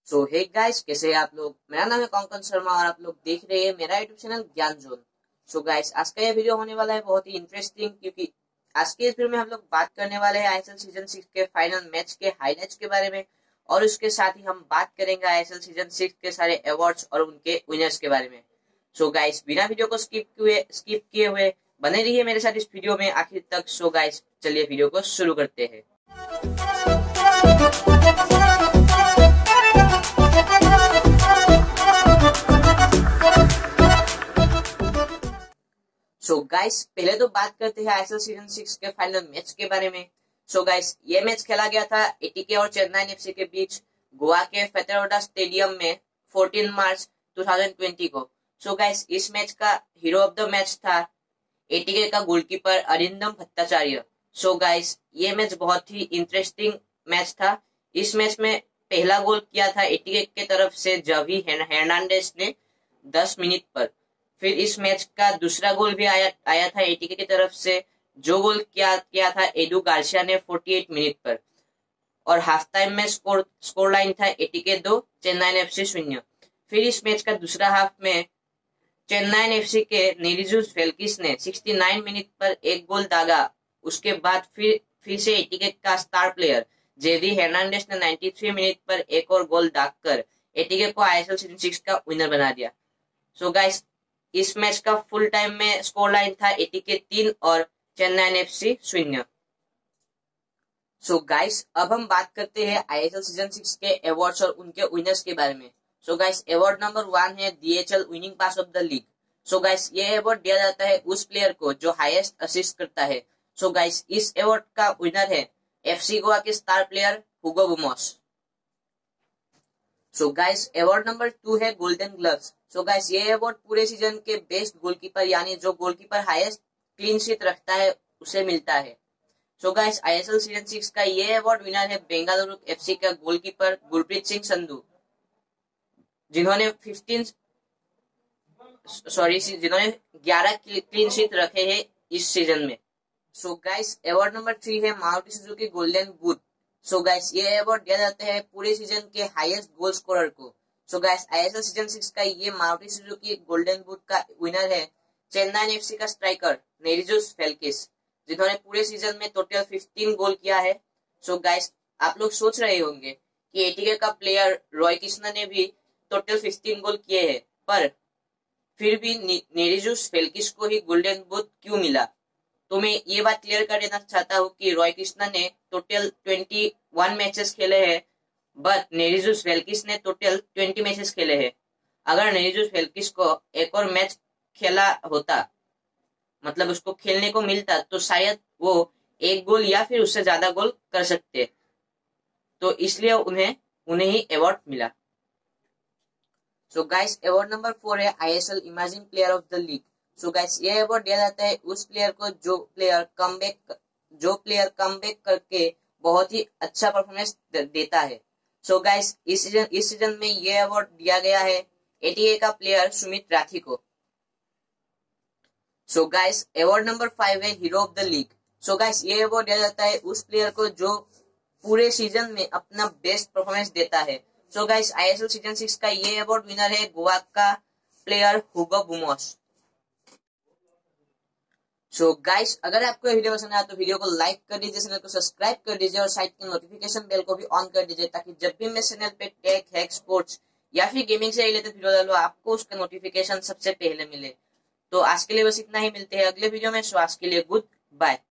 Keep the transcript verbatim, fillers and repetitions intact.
सो hey guys, कैसे हैं आप लोग। मेरा नाम है कंकन शर्मा और आप लोग देख रहे हैं मेरा YouTube channel Gyan zone. So guys, आज का ये वीडियो होने वाला है बहुत ही इंटरेस्टिंग, क्योंकि आज के इस वीडियो में हम लोग बात करने वाले हैं आईएसएल सीजन सिक्स के फाइनल मैच के हाइलाइट्स के बारे में, और उसके साथ ही हम बात करेंगे आईएसएल सीजन सिक्स के सारे अवार्ड्स और उनके विनर्स के बारे में। सो गाइस, बिना वीडियो को स्किप किए स्किप किए हुए बने रहिए मेरे साथ इस वीडियो में आखिर तक। सो गाइस, चलिए वीडियो को शुरू करते हैं। सो so गाइस, पहले तो बात करते हैं आईएसएल सीजन सिक्स के फाइनल मैच के बारे में। सो so गाइस, ये मैच खेला गया था एटीके और चेन्नई एफसी के बीच गोवा के फेतेरोडा स्टेडियम में चौदह मार्च दो हज़ार बीस को। सो so गाइस, इस मैच का हीरो ऑफ द मैच था एटीके का goalkeeper Arindam Bhattacharya. So so guys, ये मैच बहुत ही इंटरेस्टिंग मैच था। इस मैच में पहला गोल किया था एटीके के तरफ से जावी हर्नांडेज ने दस मिनट पर। फिर इस मैच का दूसरा गोल भी आया आया था एटीके की तरफ से, जो गोल किया किया था एडू गार्सिया ने अड़तालीस मिनट पर। और हाफ टाइम में स्कोर स्कोर लाइन था एटीके दो चेन्नई एफसी शून्य। फिर इस मैच का दूसरा हाफ में चेन्नई एफसी के नेरिजुस फेल्किस ने उनहत्तर मिनट पर एक गोल दागा। उसके बाद फिर फिर से एटीके का स्टार प्लेयर जेवी हर्नांडेज ने तिरानवे मिनट पर एक और गोल दागकर एटीके को आईएसएल सीजन सिक्स का विनर बना दिया। सो so गाइस, इस मैच का फुल टाइम में स्कोर लाइन था एटीके तीन और चेन्नई एफसी शून्य। सो गाइस, अब हम बात करते हैं आईएसएल सीजन सिक्स के अवार्ड्स और उनके विनर्स के बारे में। So guys, award number one है DHL winning pass of the league. So guys, ये अवार्ड दिया जाता है उस प्लेयर को जो हाईएस्ट असिस्ट करता है। सो गाइस, इस अवार्ड का विनर है एफसी गोवा के star player Hugo Boumous. So guys, award number two है गोल्डन ग्लव्स। सो गाइस, ये अवार्ड पूरे सीजन के बेस्ट गोलकीपर यानी जो गोलकीपर हाईएस्ट क्लीन शीट रखता है उसे मिलता है। So guys, ISL season six का ये अवार्ड विनर है बेंगलुरु एफसी का गोलकीपर गुरप्रीत सिंह संधू, जिन्होंने पंद्रह सॉरी जिन्होंने ग्यारह क्लीन शीट रखे हैं इस सीजन में। So guys, award number three है Maruti Suzuki golden boot. So guys, ये अवार्ड दिया जाता है पूरे सीजन के हाईएस्ट गोल स्कोरर को। So guys, ISL season six का ये मारुति सुजुकी गोल्डन बूट का विनर है चेन्नई एफसी का स्ट्राइकर नेरिजुस फेल्किस, जिन्होंने पूरे सीजन में टोटल पंद्रह गोल किया है। सो गाइस, आप लोग सोच रहे होंगे कि एटीके का प्लेयर रॉय कृष्णा ने भी टोटल पंद्रह गोल किए हैं, पर फिर भी नेरिजुस फेल्किस को ही गोल्डन बूट क्यों मिला। तो मैं ये बात क्लियर कर देना चाहता हूँ कि रॉय कृष्णा ने टोटल इक्कीस मैचेस खेले हैं, बट नेरिजुस फेल्किस ने टोटल बीस मैचेस खेले हैं। अगर नेरिजुस फेल्किस को एक और मैच खेला होता, मतलब उसको खेलने को मिलता, तो शायद वो एक गोल या फिर उससे ज्यादा गोल कर सकते। तो इसलिए उन्हें उन्हें ही अवार्ड मिला। So guys, award number four है ISL emerging player of the league. So guys, ये अवार्ड दिया जाता है उस प्लेयर को जो प्लेयर कमबैक जो प्लेयर कमबैक करके बहुत ही अच्छा परफॉर्मेंस देता है। सो गाइस, इस सीजन इस सीजन में ये अवार्ड दिया गया है एटीए का प्लेयर सुमित राठी को। So guys, award number five है hero of the league. So guys, ये अवार्ड दिया जाता है उस प्लेयर को जो पूरे सीजन में अपना बेस्ट परफॉर्मेंस देता है। So guys, ISL season six का ये अवार्ड विनर है गोवा का player Hugo Boumous. So guys, अगर आपको ये वीडियो पसंद आया तो वीडियो को लाइक कर दीजिए, चैनल को सब्सक्राइब कर दीजिए और साइड की नोटिफिकेशन बेल को भी ऑन कर दीजिए, ताकि जब भी मैं चैनल पे टेक, हैक, स्पोर्ट्स या फिर गेमिंग से रिलेटेड वीडियो डालूं, आपको उसका नोटिफिकेशन सबसे पहले मिले। तो आज के लिए बस इतना ही, मिलते हैं अगले वीडियो में। सो आज के लिए गुड बाय।